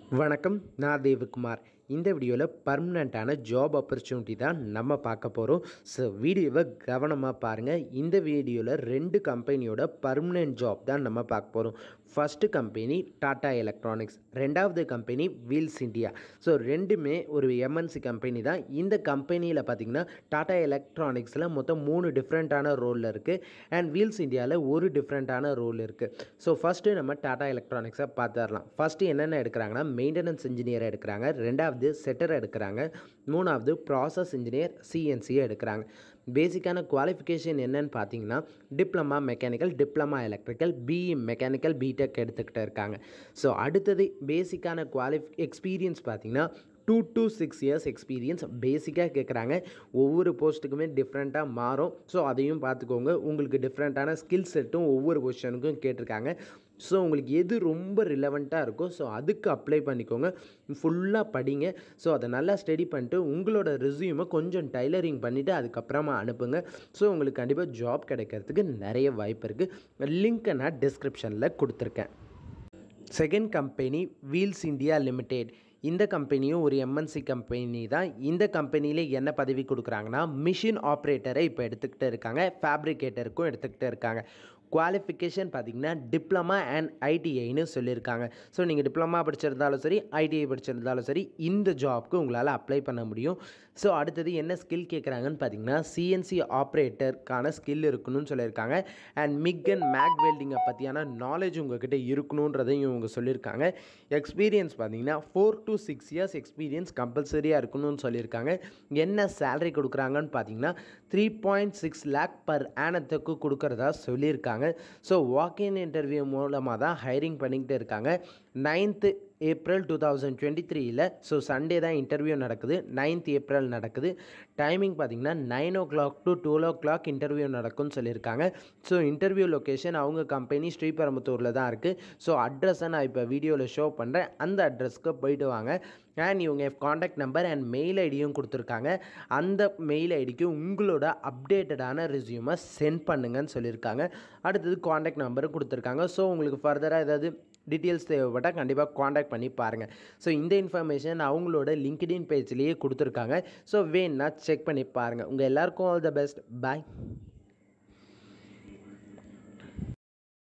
வணக்கம், நான் தேவகுமார். இந்த வீடியோவில் பர்மனெண்ட்டான ஜாப் ஆப்பர்ச்சுனிட்டி தான் நம்ம பார்க்க போகிறோம். ஸோ வீடியோவை கவனமாக பாருங்கள். இந்த வீடியோவில் 2 கம்பெனியோட பர்மனெண்ட் ஜாப் தான் நம்ம பார்க்க போகிறோம். ஃபஸ்ட்டு கம்பெனி டாடா எலக்ட்ரானிக்ஸ், ரெண்டாவது கம்பெனி வீல்ஸ் இந்தியா. ஸோ ரெண்டுமே ஒரு எம்என்சி கம்பெனி தான். இந்த கம்பெனியில் பார்த்திங்கன்னா டாடா எலக்ட்ரானிக்ஸில் மொத்தம் 3 டிஃப்ரெண்ட்டான ரோலில் இருக்குது அண்ட் வீல்ஸ் இந்தியாவில் ஒரு டிஃப்ரெண்ட்டான ரோல் இருக்குது. ஸோ ஃபஸ்ட்டு நம்ம டாடா எலக்ட்ரானிக்ஸை பார்த்துடலாம். ஃபஸ்ட்டு என்னென்ன எடுக்கிறாங்கன்னா மெயின்டெனன்ஸ் இன்ஜினியர் எடுக்கிறாங்க, ரெண்டாவது செட்டர் எடுக்கிறாங்க, மூணாவது ப்ராசஸ் இன்ஜினியர் சிஎன்சியை எடுக்கிறாங்க. பேசிக்கான குவாலிஃபிகேஷன் என்னன்னு பார்த்தீங்கன்னா diploma mechanical, diploma electrical, BE mechanical, BTech எடுத்துக்கிட்டு இருக்காங்க. ஸோ அடுத்தது பேசிக்கான எக்ஸ்பீரியன்ஸ் பார்த்தீங்கன்னா 2 to 6 இயர்ஸ் எக்ஸ்பீரியன்ஸ் பேசிக்காக கேட்குறாங்க. ஒவ்வொரு போஸ்ட்டுக்குமே டிஃப்ரெண்ட்டாக மாறும். ஸோ அதையும் பார்த்துக்கோங்க. உங்களுக்கு டிஃப்ரெண்ட்டான ஸ்கில் செட்டும் ஒவ்வொரு பொசிஷனுக்கும் கேட்டிருக்காங்க. ஸோ உங்களுக்கு எது ரொம்ப ரிலவெண்ட்டாக இருக்கோ ஸோ அதுக்கு அப்ளை பண்ணிக்கோங்க. ஃபுல்லாக படிங்க. ஸோ அதை நல்லா ஸ்டடி பண்ணிட்டு உங்களோட ரெஸ்யூமை கொஞ்சம் டைலரிங் பண்ணிவிட்டு அதுக்கப்புறமா அனுப்புங்க. ஸோ உங்களுக்கு கண்டிப்பாக ஜாப் கிடைக்கிறதுக்கு நிறைய வாய்ப்பு இருக்குது. லிங்க்கை நான் டிஸ்கிரிப்ஷனில் கொடுத்துருக்கேன். Second company Wheels India limited. இந்த கம்பெனியும் ஒரு எம்என்சி கம்பெனி தான். இந்த கம்பெனியில் என்ன பதவி கொடுக்குறாங்கன்னா மிஷின் ஆப்ரேட்டரை இப்போ எடுத்துக்கிட்டு இருக்காங்க, ஃபேப்ரிகேட்டருக்கும் எடுத்துக்கிட்டு இருக்காங்க. குவாலிஃபிகேஷன் பார்த்திங்கன்னா டிப்ளமா அண்ட் ஐடிஐன்னு சொல்லியிருக்காங்க. ஸோ நீங்கள் டிப்ளமா படிச்சிருந்தாலும் சரி, ஐடிஐ படிச்சிருந்தாலும் சரி, இந்த ஜாப்க்கு உங்களால் அப்ளை பண்ண முடியும். ஸோ அடுத்தது என்ன ஸ்கில் கேட்குறாங்கன்னு பார்த்தீங்கன்னா சிஎன்சி ஆப்ரேட்டருக்கான ஸ்கில் இருக்கணும்னு சொல்லியிருக்காங்க. அண்ட் மிக் அண்ட் மேக் வெல்டிங்கை பற்றியான நாலேஜ் உங்கள்கிட்ட இருக்கணுன்றதையும் இவங்க சொல்லியிருக்காங்க. எக்ஸ்பீரியன்ஸ் பார்த்தீங்கன்னா 4 to 6 இயர்ஸ் எக்ஸ்பீரியன்ஸ் கம்பல்சரியாக இருக்கணும்னு சொல்லியிருக்காங்க. என்ன சேலரி கொடுக்குறாங்கன்னு பார்த்தீங்கன்னா 3.6 lakh பர் ஆனத்துக்கு கொடுக்குறதா சொல்லியிருக்காங்க. ஸோ வாக்கின் இன்டர்வியூ மூலமாக தான் ஹைரிங் பண்ணிக்கிட்டு இருக்காங்க. 9th April 2023 ஸோ சண்டே தான் இன்டர்வியூ நடக்குது. 9th April நடக்குது. டைமிங் பார்த்திங்கன்னா 9 o'clock to 12 o'clock இன்டர்வியூ நடக்கும்னு சொல்லியிருக்காங்க. ஸோ இன்டர்வியூ லொக்கேஷன் அவங்க கம்பெனி ஸ்ரீபெரும்புத்தூரில் தான் இருக்குது. ஸோ அட்ரஸை நான் இப்போ வீடியோவில் ஷோ பண்ணுறேன். அந்த அட்ரஸ்க்கு போயிட்டு வாங்க. அண்ட் இவங்க காண்டாக்ட் நம்பர் அண்ட் மெயில் ஐடியும் கொடுத்துருக்காங்க. அந்த மெயில் ஐடிக்கு உங்களோட அப்டேட்டடான ரெஸ்யூமை சென்ட் பண்ணுங்கன்னு சொல்லியிருக்காங்க. அடுத்தது காண்டாக்ட் நம்பரும் கொடுத்துருக்காங்க. ஸோ உங்களுக்கு ஃபர்தராக ஏதாவது டீட்டெயில்ஸ் தேவைப்பட்டால் கண்டிப்பாக காண்டாக்ட் பண்ணி பாருங்கள். ஸோ இந்த இன்ஃபர்மேஷன் அவங்களோட லிங்க்டின் பேஜ்லேயே கொடுத்துருக்காங்க. ஸோ வேணுன்னா செக் பண்ணி பாருங்கள். உங்கள் எல்லாருக்கும் ஆல் த பெஸ்ட். பாய்.